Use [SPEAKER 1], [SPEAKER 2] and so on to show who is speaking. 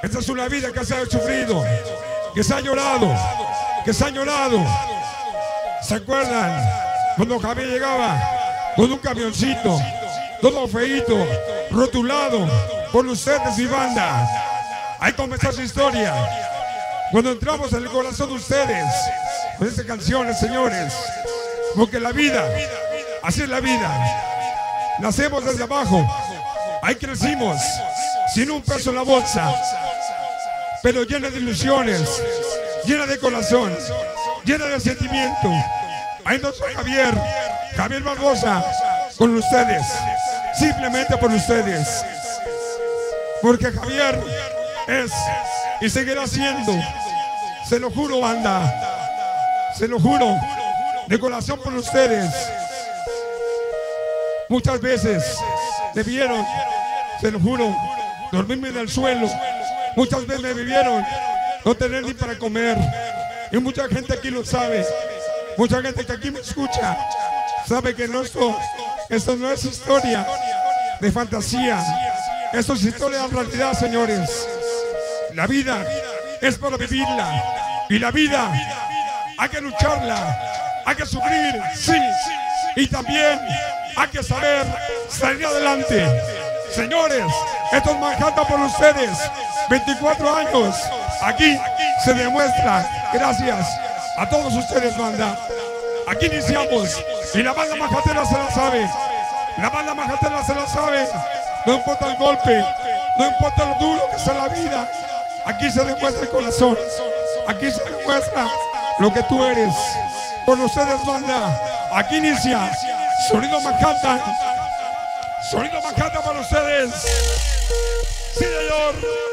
[SPEAKER 1] Esta es una vida que se ha sufrido, que se ha llorado, que se ha llorado. ¿Se acuerdan cuando Javier llegaba con un camioncito, todo feíto, rotulado por ustedes y banda? Ahí comenzó su historia. Cuando entramos en el corazón de ustedes con estas canciones, señores, porque la vida, así es la vida. Nacemos desde abajo, ahí crecimos, sin un peso en la bolsa, pero llena de ilusiones, llena de corazón, llena de sentimiento. Ahí no soy Javier Barbosa, con ustedes, simplemente por ustedes. Porque Javier es y seguirá siendo, se lo juro, banda, se lo juro, de corazón por ustedes. Muchas veces me vieron, se lo juro, dormirme en el suelo. Muchas veces me vivieron no tener ni para comer. Y mucha gente aquí lo sabe. Mucha gente que aquí me escucha sabe que esto no es historia de fantasía. Esto es historia de realidad, señores. La vida es para vivirla. Y la vida hay que lucharla. Hay que sufrir, sí. Y también hay que saber salir adelante. Señores, esto es Manhattan por ustedes. 24 años. Aquí se demuestra. Gracias a todos ustedes, banda. Aquí iniciamos. Y la banda manhattanera se la sabe. La banda manhattanera se la sabe. No importa el golpe. No importa lo duro que sea la vida. Aquí se demuestra el corazón. Aquí se demuestra lo que tú eres. Por ustedes, banda. Aquí inicia Sonido Manhattan. Sonido Manhattan para ustedes. Sí, señor.